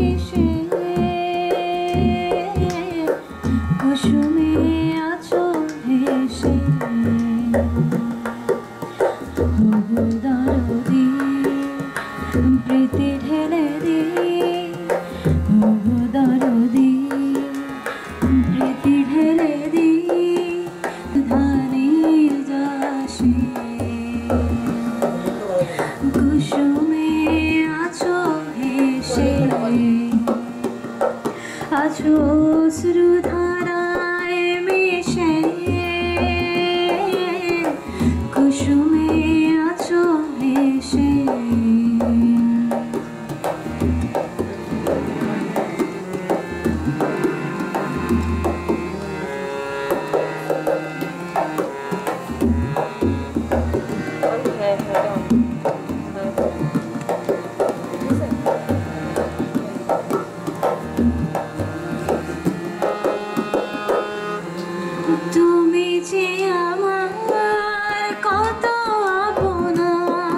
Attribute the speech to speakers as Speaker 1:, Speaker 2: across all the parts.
Speaker 1: মিশে কুসুমে আছো ভেসে হবু দরদি প্রীতি ঢেলে দি হবু দরদি প্রীতি ঢেলে দি ধানের যাসে কুসুমে আছো ভেসে আছো অশ্রুধারায় মিশে কুসুমে আছো ভেসে তুমি যে আমার কত আপনা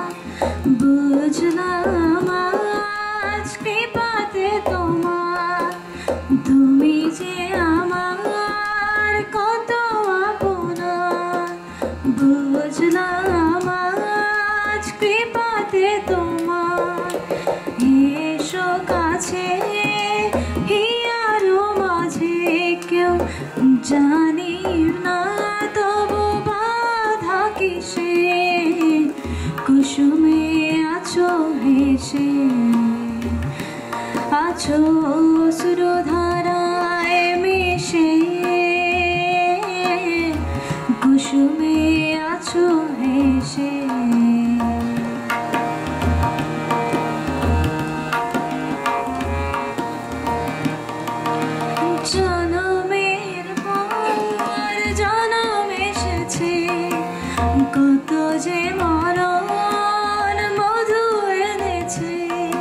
Speaker 1: বুঝলাম আজ কৃপাতে তোমার তুমি যে আমার কত আপনা বুঝলাম আজ কৃপাতে তোমার এসো কাছে হিয়ারো মাঝে কেউ জানি না তবু বাধা কিসে কুসুমে আছো ভেসে আছো অশ্রুধারায় মিশে কুসুমে আছো ভেসে জনমের পর জনম এসেছে কত যে মরণ মধু এনেছে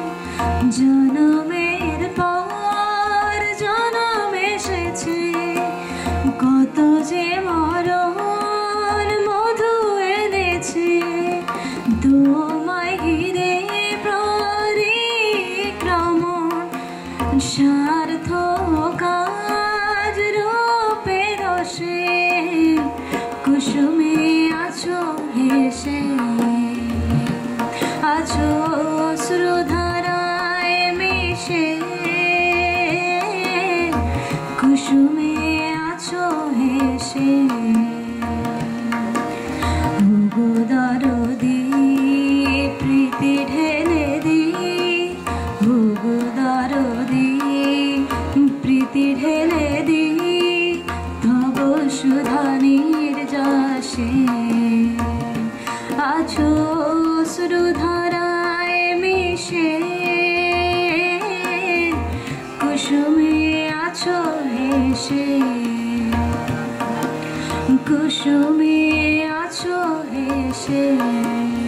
Speaker 1: জনমের পর জনম এসেছে কত যে মরণ মধু এনেছে তোমায় ঘিরে পরিক্রমণ সার্থক কাজ রূপে রসে কুসুমে আছো ভেসে আছো অশ্রুধারায় মিশে কুসুমে আছো ভেসে হবু দরদি প্রীতি ঢেলে দি হবু দরদি প্রীতি ঢেলে দি তব সুধা নির্যাসে আছো অশ্রুধারায় মিশে কুসুমে আছো ভেসে কুসুমে আছো ভেসে